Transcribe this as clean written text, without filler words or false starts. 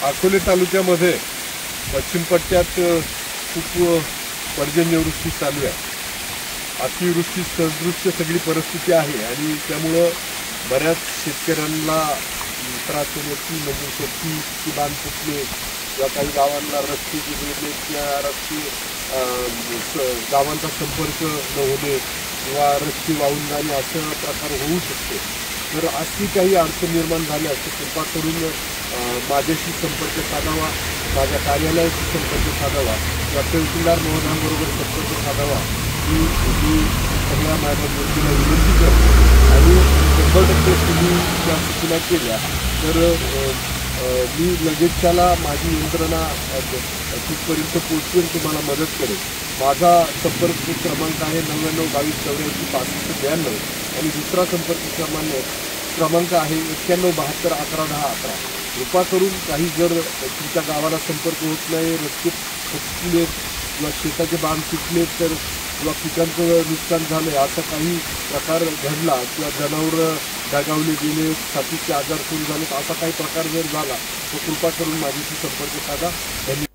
अकोले तालुक्यामध्ये पश्चिम पट्ट्यात खूप पर्जन्यवृष्टी चालू आहे। अतिवृष्टी सदृश्य सगळी परिस्थिती आहे आणि त्यामुळं बऱ्याच शेतकऱ्यांना त्रास होण्याची म्हणजे शेती बांध फुटणे किंवा काही गावांना रस्ते बिघडणे किंवा रस्ते गावांचा संपर्क न होणे किंवा रस्ते वाहून जाणे असं प्रकार होऊ शकते। तर अशी काही अडचण निर्माण झाल्यास कृपा करून माझ्याशी संपर्क साधावा, माझ्या कार्यालयाशी संपर्क साधावा किंवा तहसीलदार महोदयांबरोबर संपर्क साधावा ही सगळ्या माझ्या गोष्टीला विनंती करतो। आणि 100% तुम्ही त्या सूचना केल्या तर मी लगेच त्याला माझी यंत्रणा तिथपर्यंत पोहोचून तुम्हाला मदत करेल। माझा संपर्क क्रमांक आहे 99 22 84 65 92 आणि दुसरा संपर्क क्रमांक आहे 91 72 11 10 11। कृपा करून काही जर तुमच्या गावाला संपर्क होत नाही, रस्ते फुटले किंवा शेताचे बांध तुटले तर किंवा पिकांचं नुकसान झालं असा काही प्रकार घडला किंवा जनावरं दगावले गेले, साथीचे आजार सुरू झाले असा काही प्रकार जर झाला तर कृपा करून माझ्याशी संपर्क साधा। धन्यवाद।